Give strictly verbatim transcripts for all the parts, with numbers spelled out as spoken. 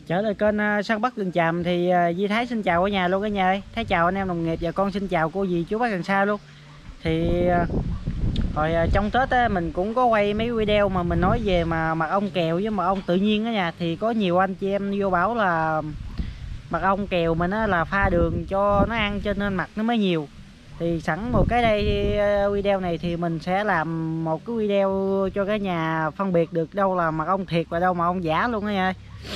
Trở lại kênh uh, Săn Bắt Rừng Tràm thì uh, Di Thái xin chào cả nhà luôn cả nhà ơi. Thái chào anh em đồng nghiệp và con xin chào cô dì chú bác gần xa luôn. Thì uh, hồi uh, trong Tết á, mình cũng có quay mấy video mà mình nói về mà mật ong kèo với mật ong tự nhiên cả nhà. Thì có nhiều anh chị em vô bảo là mật ong kèo mình á, là pha đường cho nó ăn cho nên mật nó mới nhiều. Thì sẵn một cái đây uh, video này thì mình sẽ làm một cái video cho cả nhà phân biệt được đâu là mật ong thiệt và đâu mật ong giả luôn cả nhà ơi.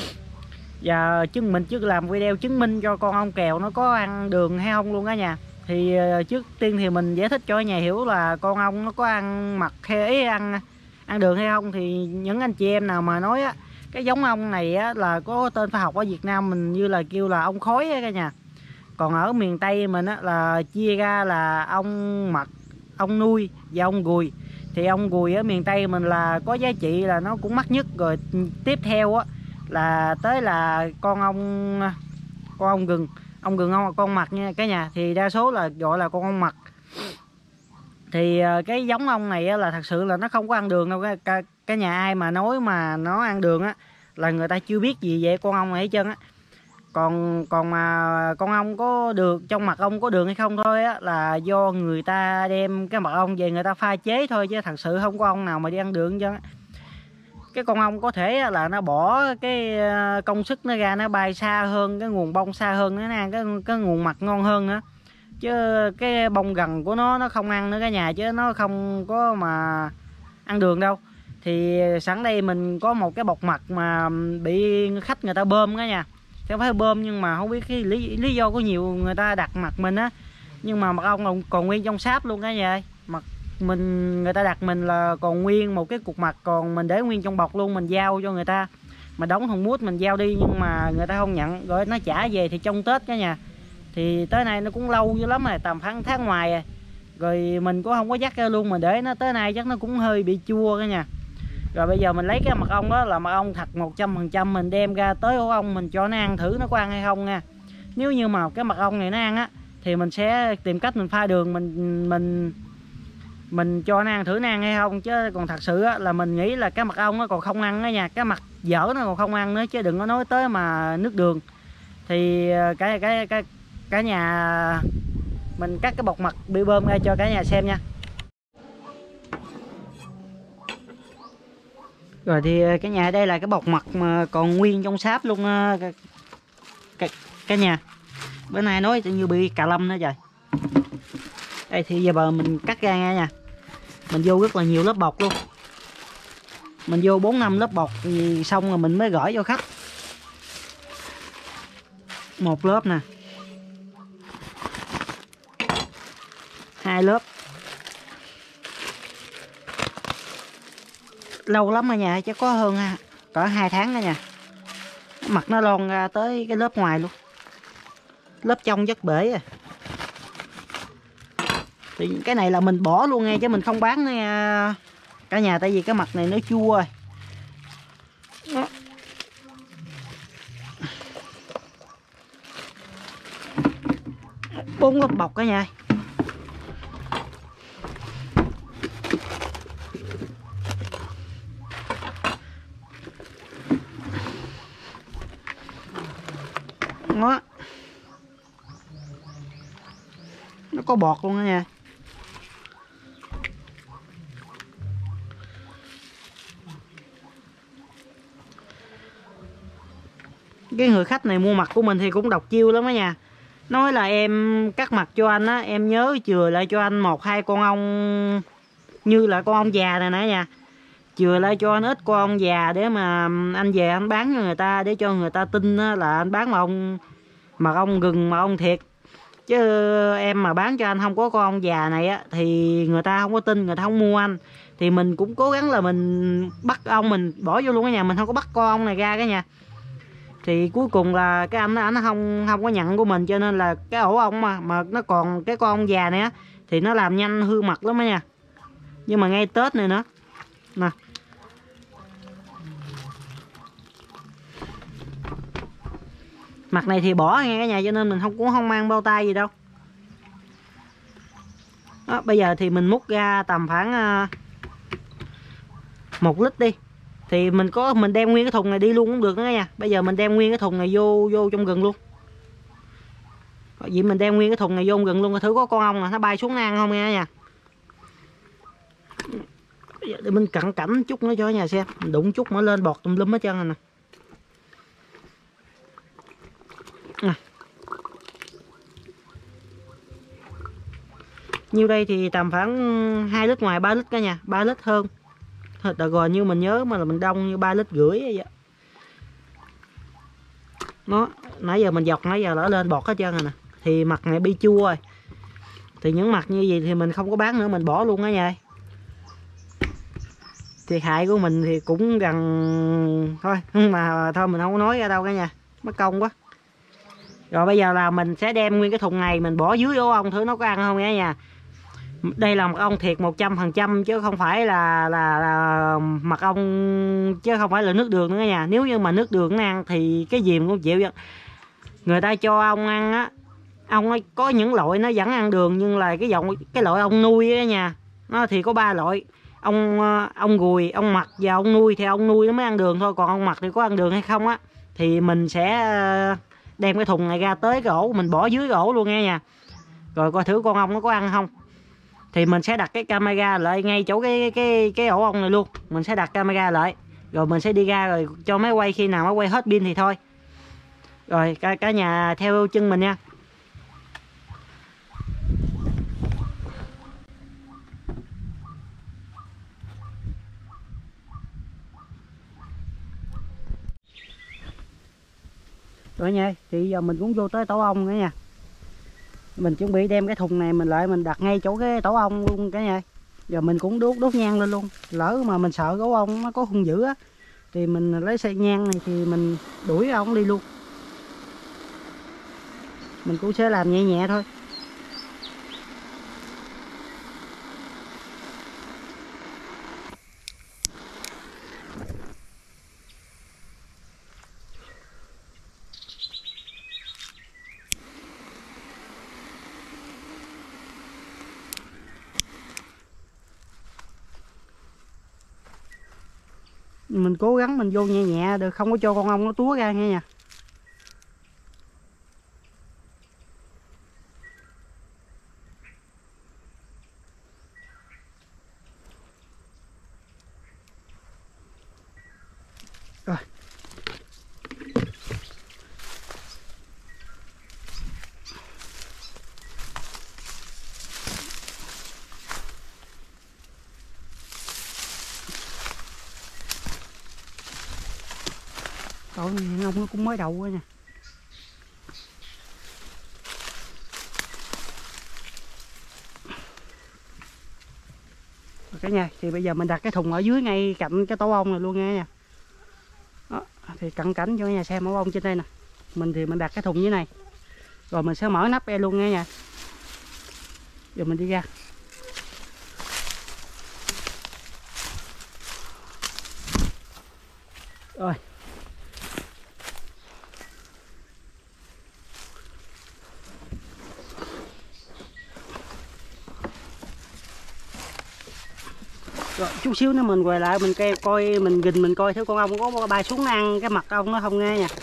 Và chứng mình trước làm video chứng minh cho con ong kèo nó có ăn đường hay không luôn cả nhà. Thì trước tiên thì mình giải thích cho nhà hiểu là con ong nó có ăn mật hay ý ăn ăn đường hay không. Thì những anh chị em nào mà nói á, cái giống ong này á, là có tên khoa học ở Việt Nam mình như là kêu là ong khói á cả nhà. Còn ở miền Tây mình á, là chia ra là ong mật, ong nuôi và ong gùi. Thì ong gùi ở miền Tây mình là có giá trị là nó cũng mắc nhất. Rồi tiếp theo á là tới là con ong con ong gừng ong gừng ong con mật nha cả nhà. Thì đa số là gọi là con ong mật. Thì cái giống ong này á, là thật sự là nó không có ăn đường đâu cả, cả nhà. Ai mà nói mà nó ăn đường á là người ta chưa biết gì về con ong này hết trơn á. Còn còn mà con ong có được trong mật ong có đường hay không thôi á là do người ta đem cái mật ong về người ta pha chế thôi, chứ thật sự không có ong nào mà đi ăn đường hết trơn á. Cái con ong có thể là nó bỏ cái công sức nó ra, nó bay xa hơn, cái nguồn bông xa hơn, nó ăn cái cái nguồn mật ngon hơn nữa. Chứ cái bông gần của nó nó không ăn nữa cả nhà, chứ nó không có mà ăn đường đâu. Thì sẵn đây mình có một cái bọc mật mà bị khách người ta bơm cả nhà. Không phải bơm nhưng mà không biết cái lý, lý do có nhiều người ta đặt mật mình á, nhưng mà mật ong còn nguyên trong sáp luôn cả nhà. Mật mình người ta đặt mình là còn nguyên một cái cục mật, còn mình để nguyên trong bọc luôn, mình giao cho người ta mà đóng thùng mút mình giao đi, nhưng mà người ta không nhận, rồi nó trả về thì trong Tết cả nhà. Thì tới nay nó cũng lâu dữ lắm rồi, tầm khoảng tháng ngoài rồi. Rồi mình cũng không có dắt ra luôn, mình để nó tới nay chắc nó cũng hơi bị chua cả nhà. Rồi bây giờ mình lấy cái mật ong đó là mật ong thật một trăm phần trăm, mình đem ra tới ổ ong mình cho nó ăn thử nó có ăn hay không nha. Nếu như mà cái mật ong này nó ăn á thì mình sẽ tìm cách mình pha đường, mình mình mình cho nó ăn thử nó ăn hay không. Chứ còn thật sự á, là mình nghĩ là cái mật ong nó còn không ăn đó nha, cái mặt dở nó còn không ăn nữa, chứ đừng có nói tới mà nước đường. Thì cái cái cái cả nhà mình cắt cái bọc mật bị bơm ra cho cả nhà xem nha. Rồi thì cả nhà, đây là cái bọc mật mà còn nguyên trong sáp luôn cả, cả, cả nhà. Bữa nay nói tự như bị cà lâm nữa trời. Đây thì giờ bờ mình cắt ra nha. Mình vô rất là nhiều lớp bọc luôn. Mình vô bốn năm lớp bọc thì xong rồi mình mới gửi cho khách. Một lớp nè, hai lớp. Lâu lắm ở nhà, chắc có hơn cỡ hai tháng đó nha. Mặt nó lon ra tới cái lớp ngoài luôn, lớp trong rất bể à. Thì cái này là mình bỏ luôn nghe, chứ mình không bán nữa nha cả nhà, tại vì cái mặt này nó chua rồi. Đó. Bốn lớp bọc cả nhà. Đó. Nó có bọt luôn đó nha. Cái người khách này mua mật của mình thì cũng độc chiêu lắm đó nha. Nói là em cắt mật cho anh á, em nhớ chừa lại cho anh một hai con ong như là con ong già này nè nha. Chừa lại cho anh ít con ong già để mà anh về anh bán cho người ta, để cho người ta tin là anh bán mật ong mật ong gừng, mật ong thiệt. Chứ em mà bán cho anh không có con ong già này á thì người ta không có tin, người ta không mua anh. Thì mình cũng cố gắng là mình bắt ong mình bỏ vô luôn ở nhà, mình không có bắt con ong này ra cả nhà. Thì cuối cùng là cái anh đó, anh không không có nhận của mình, cho nên là cái ổ ong mà mà nó còn cái con ong già này á thì nó làm nhanh hư mật lắm á nha. Nhưng mà ngay Tết này nữa nè, mặt này thì bỏ nghe cả nhà, cho nên mình không cũng không mang bao tay gì đâu. Đó, bây giờ thì mình múc ra tầm khoảng uh, một lít đi. Thì mình có mình đem nguyên cái thùng này đi luôn cũng được nữa nha. Bây giờ mình đem nguyên cái thùng này vô vô trong rừng luôn. Vậy mình đem nguyên cái thùng này vô trong rừng luôn, thử có con ong là nó bay xuống nó ăn không nghe nha. Để mình cận cảnh chút nữa cho nhà xem, mình đụng chút mở lên bọt tùm lum hết trơn rồi nè. À. Nhiêu đây thì tầm khoảng hai lít ngoài ba lít cả nhà, ba lít hơn. Thật là rồi như mình nhớ mà là mình đông như ba lít rưỡi vậy. Nó nãy giờ mình dọc nãy giờ đã lên bọt hết trơn rồi nè. Thì mặt này bi chua rồi. Thì những mặt như vậy thì mình không có bán nữa, mình bỏ luôn đó nha. Thiệt hại của mình thì cũng gần thôi, nhưng mà thôi mình không có nói ra đâu cả nhà, mất công quá. Rồi bây giờ là mình sẽ đem nguyên cái thùng này mình bỏ dưới ổ ong thử nó có ăn không nha nha. Đây là mật ong thiệt một trăm phần trăm chứ không phải là là, là mật ong, chứ không phải là nước đường nữa nha. Nếu như mà nước đường nó ăn thì cái gì mình cũng chịu. Người ta cho ong ăn á, ong nó có những loại nó vẫn ăn đường, nhưng là cái dòng cái loại ong nuôi á nha, nó thì có ba loại. Ông ông gùi, ông mật và ông nuôi, thì ông nuôi nó mới ăn đường thôi, còn ông mật thì có ăn đường hay không á thì mình sẽ đem cái thùng này ra tới cái ổ, mình bỏ dưới cái ổ luôn nghe nha. Rồi coi thử con ong nó có ăn không. Thì mình sẽ đặt cái camera lại ngay chỗ cái cái cái ổ ong này luôn. Mình sẽ đặt camera lại, rồi mình sẽ đi ra rồi cho máy quay, khi nào máy quay hết pin thì thôi. Rồi cả, cả nhà theo chân mình nha. Rồi nha, thì giờ mình cũng vô tới tổ ong nữa nha. Mình chuẩn bị đem cái thùng này mình lại mình đặt ngay chỗ cái tổ ong luôn cả nhà. Giờ mình cũng đốt đốt nhang lên luôn. Lỡ mà mình sợ gấu ong nó có hung dữ á thì mình lấy xay nhang này thì mình đuổi ong đi luôn. Mình cũng sẽ làm nhẹ nhẹ thôi. Mình cố gắng mình vô nhẹ nhẹ được, không có cho con ong nó túa ra nghe nha. Rồi. Tội ong nó cũng mới đầu quá nha. Rồi cả nhà, thì bây giờ mình đặt cái thùng ở dưới ngay cạnh cái tổ ong này luôn nghe nha. Đó, thì cận cảnh cho cả nhà xem ổ ong trên đây nè. Mình thì mình đặt cái thùng dưới này. Rồi mình sẽ mở nắp e luôn nghe nha. Giờ mình đi ra. Rồi. Rồi chút xíu nữa mình quay lại mình kêu coi, mình gìn mình coi thử con ong có bay xuống ăn cái mặt ong nó không nghe nha.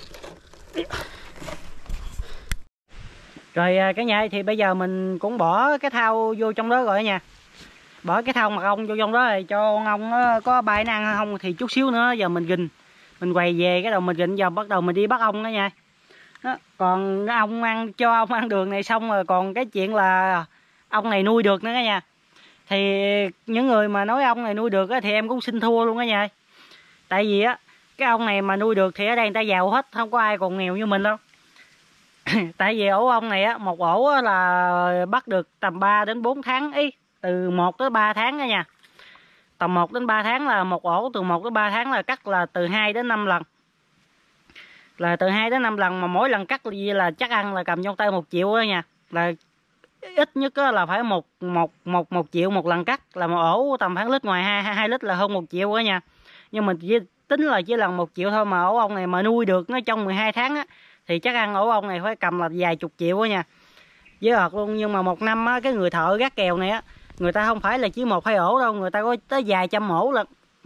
Rồi cả nhà, thì bây giờ mình cũng bỏ cái thau vô trong đó rồi nha. Bỏ cái thau mật ong vô trong đó rồi cho con ong nó có bay nó ăn hay không thì chút xíu nữa giờ mình gìn. Mình quay về cái đầu mình gìn, giờ bắt đầu mình đi bắt ong đó nha. Đó, còn ong ăn, cho ong ăn đường này xong rồi còn cái chuyện là ong này nuôi được nữa cả nhà. Thì những người mà nói ong này nuôi được á, thì em cũng xin thua luôn đó nha. Tại vì á, cái ong này mà nuôi được thì ở đây người ta giàu hết, không có ai còn nghèo như mình đâu. Tại vì ổ ong này á, một ổ á là bắt được tầm ba đến bốn tháng, ý từ một tới ba tháng đó nha. Tầm một đến ba tháng là một ổ, từ một đến ba tháng là cắt là từ hai đến năm lần. Là từ hai đến năm lần, mà mỗi lần cắt là, là chắc ăn là cầm trong tay một triệu đó nha. Là ít nhất là phải một một một một triệu một lần cắt, là một ổ tầm khoảng lít ngoài hai hai lít là hơn một triệu đó nha. Nhưng mình chỉ tính là chỉ lần một triệu thôi, mà ổ ong này mà nuôi được nó trong mười hai tháng á thì chắc ăn ổ ong này phải cầm là vài chục triệu đó nha. Với ợt luôn. Nhưng mà một năm á, cái người thợ gác kèo này á, người ta không phải là chỉ một hai ổ đâu, người ta có tới vài trăm ổ lận.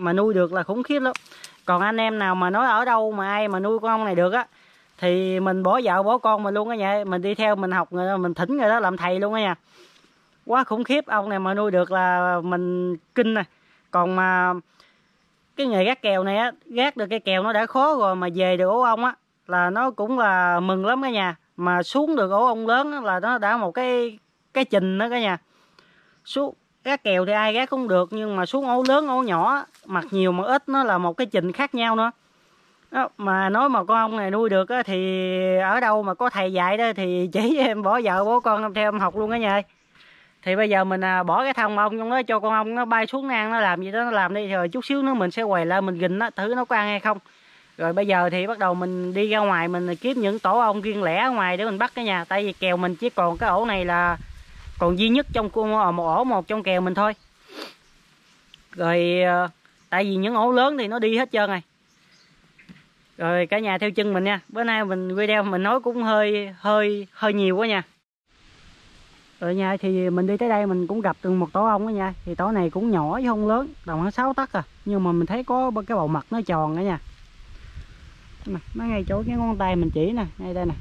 mà nuôi được là khủng khiếp lắm. Còn anh em nào mà nói ở đâu mà ai mà nuôi con ong này được á, thì mình bỏ vợ bỏ con mình luôn á nha, mình đi theo mình học người đó, mình thỉnh người đó làm thầy luôn á nha. Quá khủng khiếp, ong này mà nuôi được là mình kinh nè. Còn mà cái nghề gác kèo này á, gác được cái kèo nó đã khó rồi, mà về được ổ ong á là nó cũng là mừng lắm cả nhà. Mà xuống được ổ ong lớn á, là nó đã một cái cái trình đó cả nhà. Xuống gác kèo thì ai gác cũng được, nhưng mà xuống ổ lớn ổ nhỏ, mặt nhiều mặt ít nó là một cái trình khác nhau nữa đó. Mà nói mà con ong này nuôi được á, thì ở đâu mà có thầy dạy đó thì chỉ em bỏ vợ bỏ con em theo em học luôn cả nhà ơi. Thì bây giờ mình à, bỏ cái thông ong trong đó cho con ong nó bay xuống nó ăn, nó làm gì đó nó làm đi, rồi chút xíu nữa mình sẽ quay lại mình gìn nó thử nó có ăn hay không. Rồi bây giờ thì bắt đầu mình đi ra ngoài mình kiếm những tổ ong riêng lẻ ở ngoài để mình bắt cả nhà. Tại vì kèo mình chỉ còn cái ổ này là còn duy nhất trong một ổ một trong kèo mình thôi. Rồi tại vì những ổ lớn thì nó đi hết trơn rồi. Rồi cả nhà theo chân mình nha. Bữa nay mình video mình nói cũng hơi hơi hơi nhiều quá nha. Rồi nha, thì mình đi tới đây mình cũng gặp được một tổ ong đó nha. Thì tổ này cũng nhỏ chứ không lớn, tầm khoảng sáu tấc à. Nhưng mà mình thấy có cái bầu mặt nó tròn đó nha. Nó ngay chỗ cái ngón tay mình chỉ nè, ngay đây nè.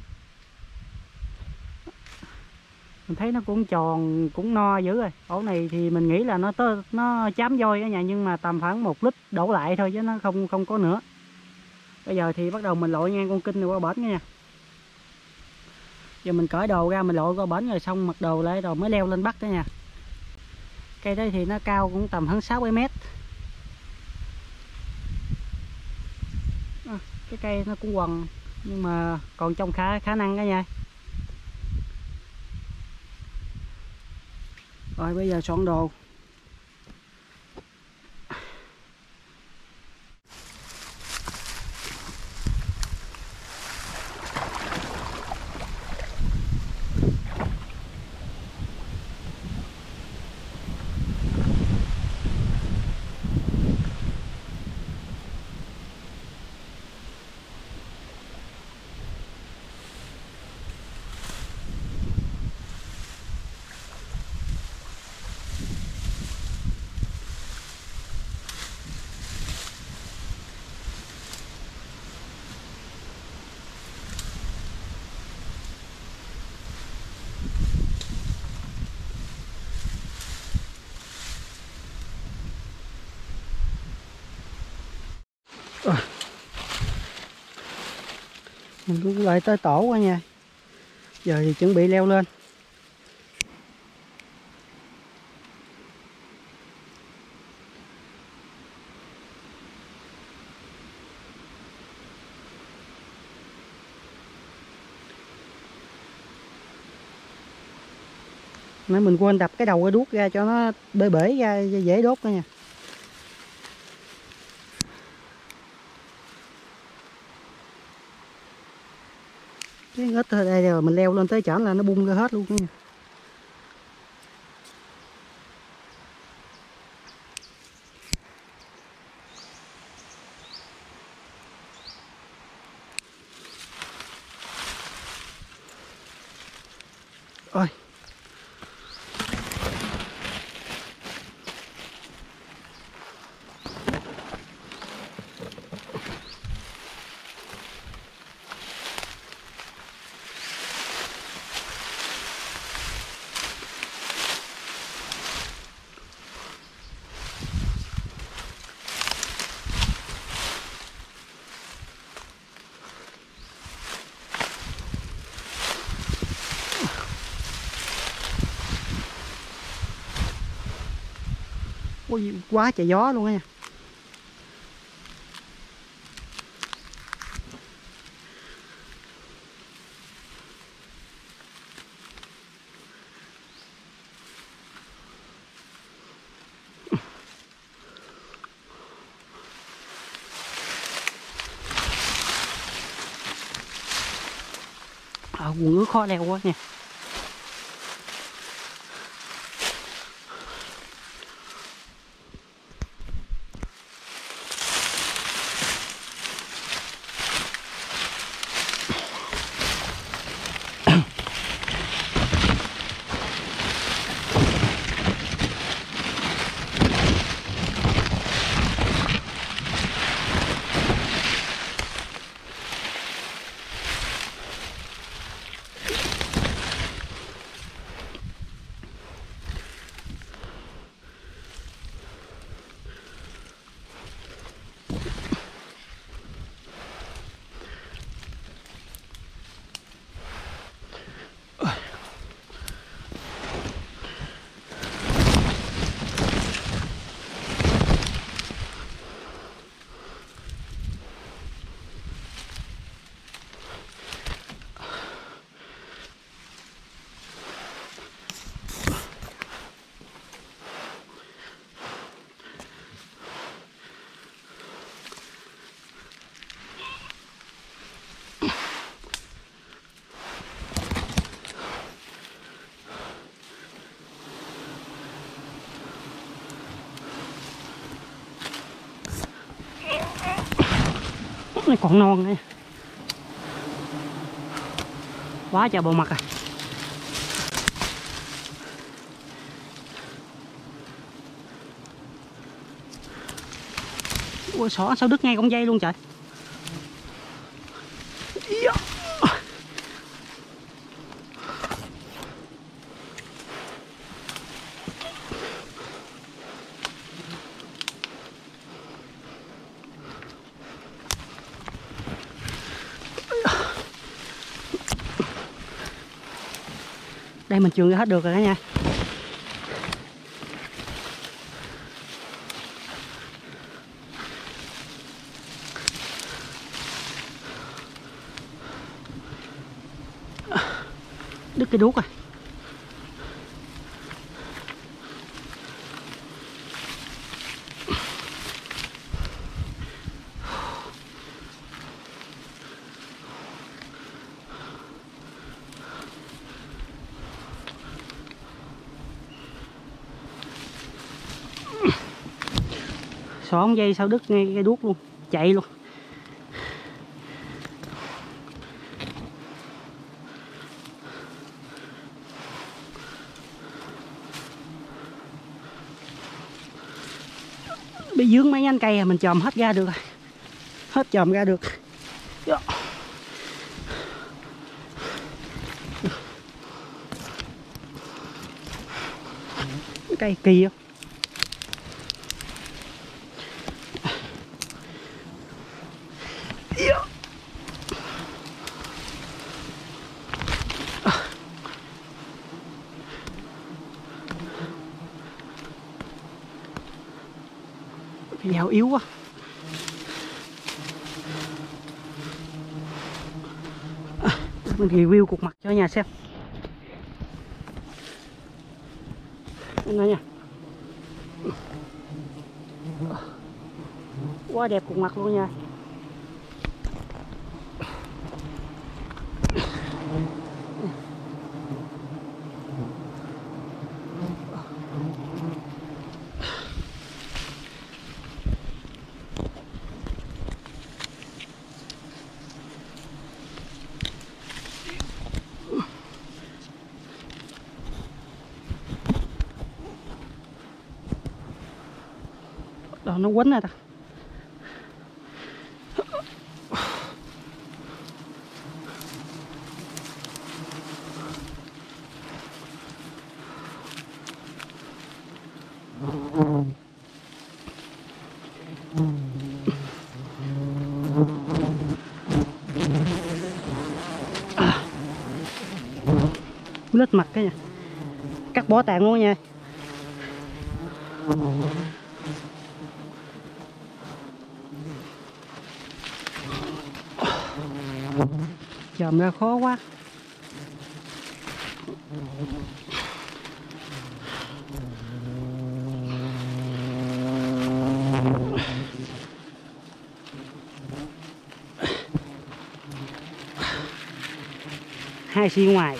Mình thấy nó cũng tròn, cũng no dữ rồi. Ổ này thì mình nghĩ là nó tớ, nó chám voi đó nha, nhưng mà tầm khoảng một lít đổ lại thôi chứ nó không không có nữa. Bây giờ thì bắt đầu mình lội ngang con kinh này qua bển nha. Giờ mình cởi đồ ra mình lội qua bển rồi xong mặc đồ lại rồi mới leo lên bắt đó nha. Cây đấy thì nó cao cũng tầm khoảng sáu bảy mét. À, cái cây nó cũng quằn nhưng mà còn trong khả khả năng đó nha. Rồi bây giờ soạn đồ. Mình cũng lại tới tổ quá nha. Giờ thì chuẩn bị leo lên. Nãy mình quên đập cái đầu cái đuốc ra cho nó bể bể ra dễ đốt đó nha. Cái ít ở đây rồi mình leo lên tới chởn là nó bung ra hết luôn nha. Ôi. Ôi, quá trời gió luôn á nha. À, quần ướt khó leo quá nha. Này còn non này. Quá trời bộ mặt à. Ui xỏ sao đứt ngay con dây luôn trời. Đây mình chườn ra hết được rồi cả nha. Đứt cái đuốc rồi. Xõn dây sao đứt ngay cái đuốc luôn, chạy luôn. Bị dướng mấy nhánh cây à, mình chòm hết ra được rồi. Hết chòm ra được. Cây kỳ không? Cái dao yếu quá. À, mình review cục mặt cho nhà xem. Đây nha. Quá đẹp cục mặt luôn nha. Đó, nó quấn rồi ta. Lết mặt cái nha. Cắt bỏ tàn luôn nha. Chòm ra khó quá. Hai xi ngoài.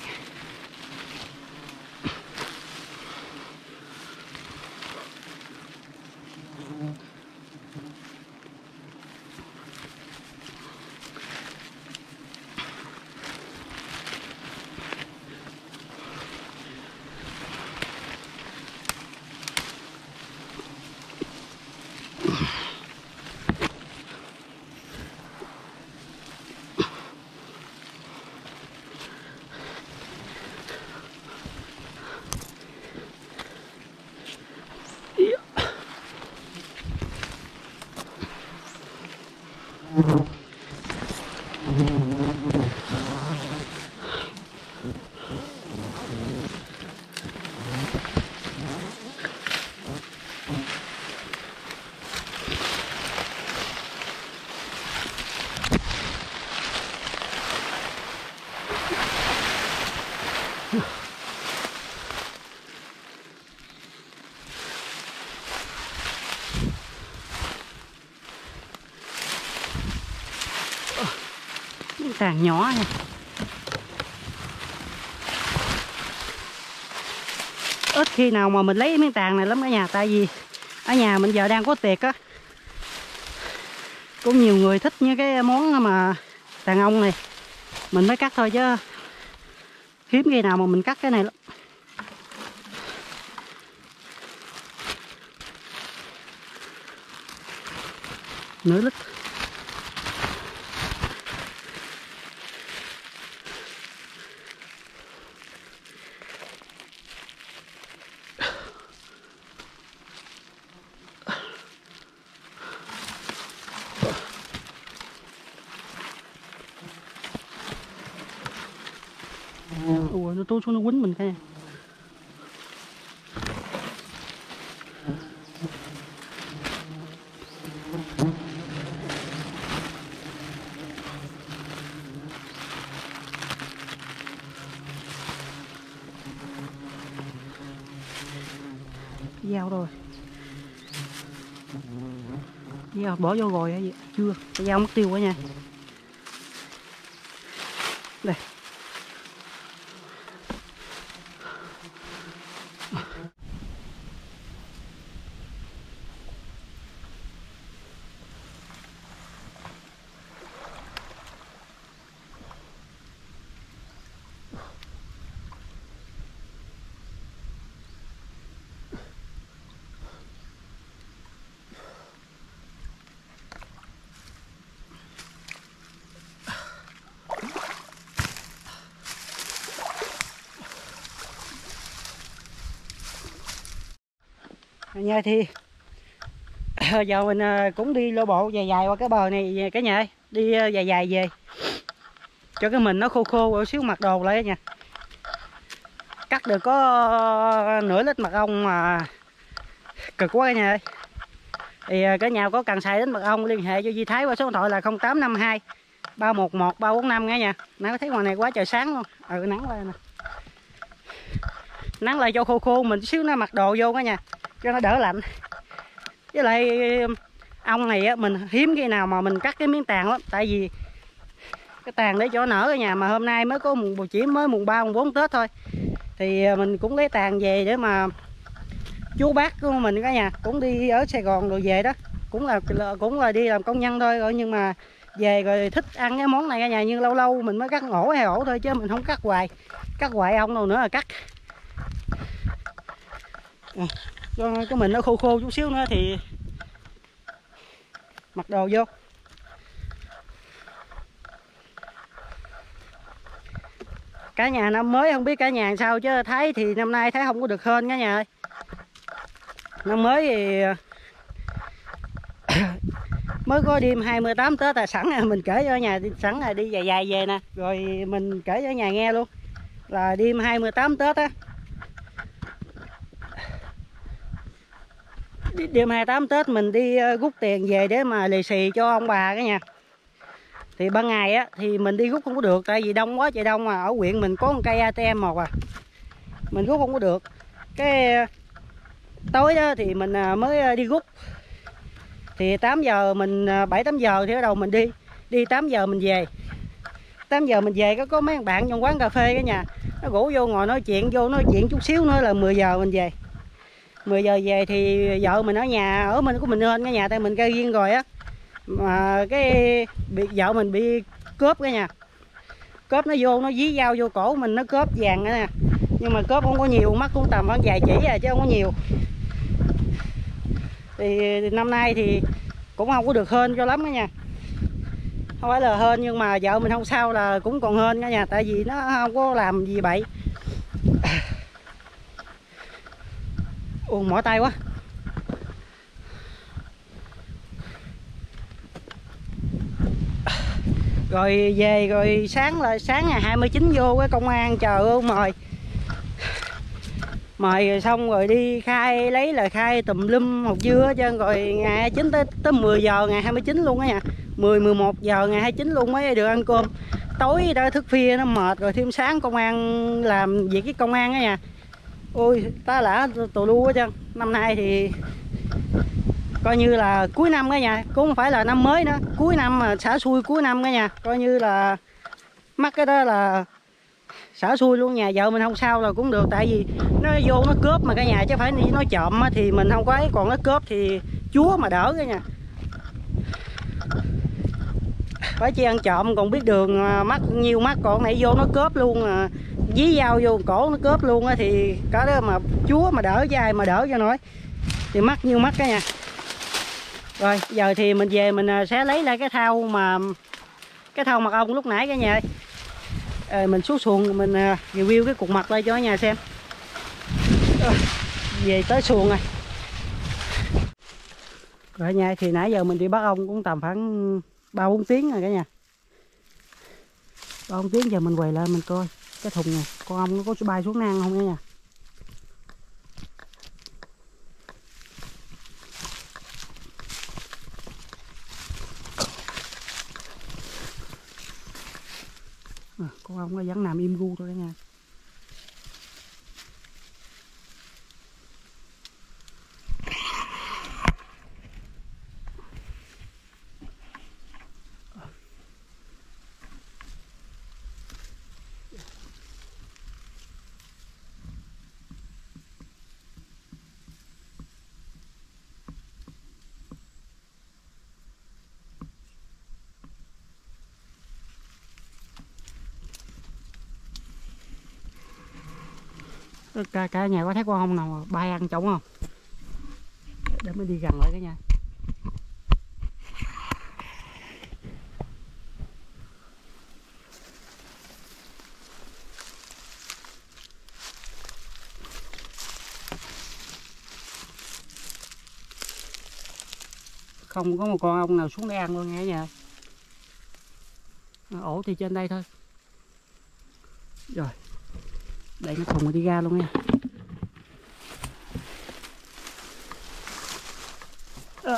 Tàn nhỏ nha. Ít khi nào mà mình lấy miếng tàn này lắm cả nhà, tại vì ở nhà mình giờ đang có tiệc á, Có nhiều người thích những cái món mà đàn ông này mình mới cắt thôi, chứ hiếm khi nào mà mình cắt cái này lắm. Nửa lít. Ủa, nó trốn xuống nó quýnh mình cái này. Dao rồi. Dao bỏ vô rồi hay gì? Chưa, cái dao mất tiêu quá nha. Đây. Nha thì giờ mình cũng đi lô bộ dài dài qua cái bờ này cả nhà ơi, đi dài dài về cho cái mình nó khô khô một xíu mặc đồ lại nha. Cắt được có nửa lít mật ong mà cực quá cả nhà ơi. Thì cả nhà có cần xài đến mật ong liên hệ cho Duy Thái qua số điện thoại là không tám năm hai ba một một ba bốn năm nghe nha. Nãy thấy ngoài này quá trời sáng luôn. Ừ, nắng lên nè. Nắng lại cho khô khô mình xíu nó mặc đồ vô cả nhà cho nó đỡ lạnh. Với lại ong này á, mình hiếm khi nào mà mình cắt cái miếng tàn lắm, tại vì cái tàn để cho nở ở nhà mà hôm nay mới có mùng chỉ mới mùng ba mùng bốn Tết thôi, thì mình cũng lấy tàn về để mà chú bác của mình cả nhà cũng đi ở Sài Gòn rồi về đó, cũng là cũng là đi làm công nhân thôi rồi, nhưng mà về rồi thích ăn cái món này cả nhà, nhưng lâu lâu mình mới cắt ổ hay ổ thôi chứ mình không cắt hoài, cắt hoài ong đâu nữa là cắt. À, cho cái mình nó khô khô chút xíu nữa thì mặc đồ vô. Cả nhà năm mới không biết cả nhà sao chứ Thái thì năm nay Thái không có được hên cả nhà ơi. Năm mới thì mới có đêm hai mươi tám Tết là sẵn mình kể cho nhà sẵn là đi dài dài về nè, rồi mình kể cho nhà nghe luôn là đêm hai mươi tám Tết á, đêm hai mươi tám Tết mình đi rút tiền về để mà lì xì cho ông bà cả nhà. Thì ban ngày á thì mình đi rút không có được, tại vì đông quá trời đông, mà ở huyện mình có một cây a tê em một à, mình rút không có được. Cái tối đó thì mình mới đi rút, thì tám giờ mình bảy tám giờ thì bắt đầu mình đi đi tám giờ mình về. Tám giờ mình về có có mấy bạn trong quán cà phê cả nhà, nó rủ vô ngồi nói chuyện, vô nói chuyện chút xíu nữa là mười giờ mình về. Mười giờ về thì vợ mình ở nhà, ở mình của mình lên cái nhà, tại mình cây riêng rồi á, mà cái bị vợ mình bị cướp cái nhà, cướp nó vô nó dí dao vô cổ mình, nó cướp vàng nữa nè, nhưng mà cướp không có nhiều, mắt cũng tầm khoảng vài chỉ à chứ không có nhiều. Thì năm nay thì cũng không có được hên cho lắm đó nha, không phải là hên nhưng mà vợ mình không sao là cũng còn hên cả nhà, tại vì nó không có làm gì bậy. Ồ, mỏi tay quá. Rồi về rồi sáng là sáng ngày hai mươi chín vô cái công an chờ ơn mời. Mời rồi xong rồi đi khai, lấy lời khai tùm lum hột dưa hết trơn, rồi ngày hai mươi chín tới tới mười giờ ngày hai mươi chín luôn á nha. mười mười một giờ ngày hai mươi chín luôn mới được ăn cơm. Tối đã thức khuya nó mệt rồi thêm sáng công an làm việc với công an á nha. Ôi tá lả tù lu hết trơn. Năm nay thì coi như là cuối năm cả nhà, cũng không phải là năm mới nữa, cuối năm mà xả xui cuối năm cả nhà, coi như là mắc cái đó là xả xui luôn. Nhà vợ mình không sao là cũng được, tại vì nó vô nó cướp mà cả nhà, chứ phải nó trộm thì mình không có ấy, còn nó cướp thì chúa mà đỡ cả nhà. Phải chi ăn trộm còn biết đường mắc nhiêu mắc, còn nãy vô nó cớp luôn à, dí dao vô cổ nó cớp luôn á, thì có đó mà chúa mà đỡ cho ai mà đỡ cho nổi, thì mắc nhiêu mắc cái nha. Rồi giờ thì mình về mình sẽ lấy lại cái thau mà cái thau mật ong lúc nãy cả nhà ơi. À, mình xuống xuồng mình review cái cục mặt lên cho cả nhà xem. À, về tới xuồng rồi. Rồi nha, thì nãy giờ mình đi bắt ong cũng tầm khoảng ba bốn tiếng rồi cả nhà. ba bốn tiếng giờ mình quay lại mình coi cái thùng này con ong nó có bay xuống nang không cả nhà. À, con ong nó vẫn nằm im gu thôi cả nhà. Cả, cả nhà có thấy con ong nào bay ăn trống không? Để mới đi gần lại cả nhà. Không có một con ong nào xuống để ăn luôn nha cả nhà. Ổ thì trên đây thôi. Rồi đây cái thùng đi ra luôn nha. À.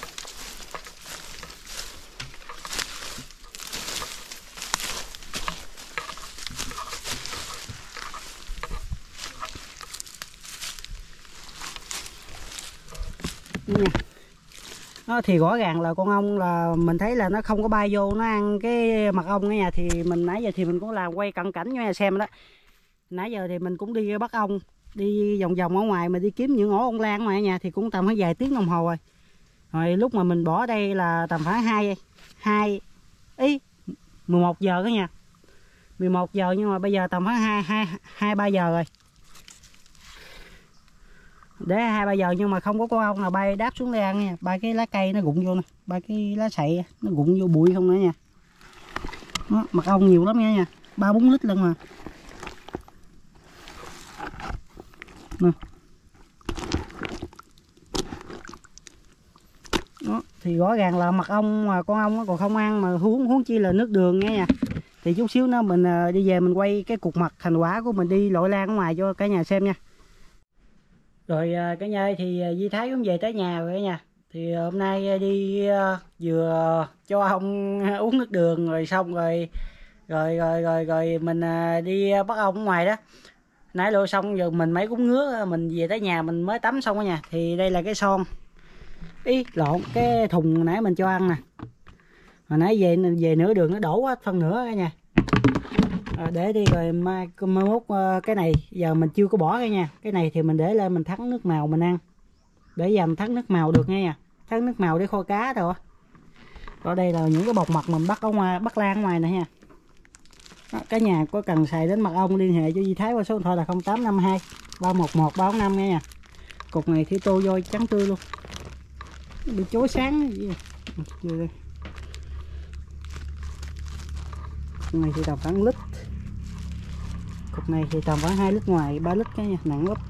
Nha. Đó, thì rõ ràng là con ong là mình thấy là nó không có bay vô nó ăn cái mật ong cả nhà. Thì mình nãy giờ thì mình cũng làm quay cận cảnh cho nhà xem đó. Nãy giờ thì mình cũng đi bắt ong, đi vòng vòng ở ngoài mà đi kiếm những ổ ong lan ngoài nhà, thì cũng tầm khoảng vài tiếng đồng hồ rồi. Rồi lúc mà mình bỏ đây là tầm khoảng hai hai ý mười một giờ đó nha. mười một giờ nhưng mà bây giờ tầm khoảng hai hai hai ba giờ rồi. Để hai ba giờ nhưng mà không có con ong nào bay đáp xuống đây ăn nha. Ba cái lá cây nó rụng vô nè, ba cái lá sậy nó rụng vô bụi không nữa nha. Đó, mật ong nhiều lắm nha, ba bốn lít lần mà. Nè. Đó, thì rõ ràng là mật ong mà con ong nó còn không ăn, mà huống huống chi là nước đường nghe nha. Thì chút xíu nữa mình đi về mình quay cái cục mật thành quả của mình đi lội lan ở ngoài cho cả nhà xem nha. Rồi cả nhà thì Di Thái cũng về tới nhà rồi cả nhà. Thì hôm nay đi vừa cho ong uống nước đường rồi xong rồi rồi rồi rồi rồi mình đi bắt ong ở ngoài đó. Nãy lội xong giờ mình mấy cũng ngứa, mình về tới nhà mình mới tắm xong đó nha. Thì đây là cái son ý lộn cái thùng nãy mình cho ăn nè. Hồi nãy về về nửa đường nó đổ hết phân nửa cả nhà. À, để đi rồi mai mai mốt cái này giờ mình chưa có bỏ cái nha. Cái này thì mình để lên mình thắng nước màu mình ăn. Để dầm thắng nước màu được nghe nha. Thắng nước màu để kho cá rồi. Ở đây là những cái bọc mật mình bắt ở ngoài, bắt lan ở ngoài nè nha. Đó, cả nhà có cần xài đến mật ong liên hệ cho Di Thái qua số điện thoại là không tám năm hai ba một một ba bốn năm nha. Cục này thì tô voi trắng tươi luôn. Bị chối sáng gì. Cục này thì tầm khoảng lít. Cục này thì tầm khoảng hai lít ngoài, ba lít cái nha, nặng lắm.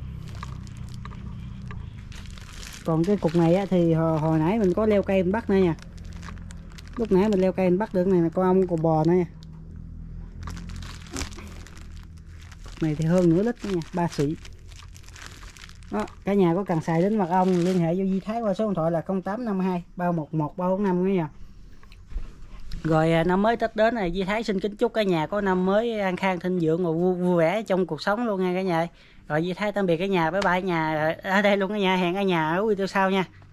Còn cái cục này á, thì hồi, hồi nãy mình có leo cây mình bắt nữa nha. Lúc nãy mình leo cây mình bắt được này là con ong cò bò nữa nha. Cục này thì hơn nửa lít nữa nha, ba xị. Đó, cả nhà có cần xài đến mật ong liên hệ với Di Thái qua số điện thoại là không tám năm hai ba một một ba bốn năm nữa nha. Rồi năm mới Tết đến này, Di Thái xin kính chúc cả nhà có năm mới an khang thịnh vượng và vui, vui vẻ trong cuộc sống luôn nha cả nhà. Rồi Di Thái tạm biệt cả nhà, bye bye cả nhà ở đây luôn cả nhà, hẹn cả nhà ở video sau nha.